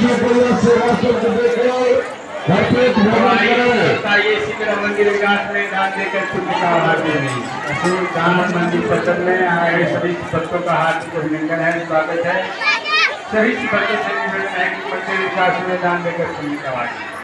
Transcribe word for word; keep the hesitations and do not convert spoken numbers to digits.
शिवराम मंदिर विकास में दान देकर पुण्य का आभार दे रही है। मंदिर सत्संग में आए सभी भक्तों का हार्दिक अभिनंदन है, स्वागत है। सभी भक्तों से निवेदन है कि मंदिर विकास में दान देकर पुण्य का आभार।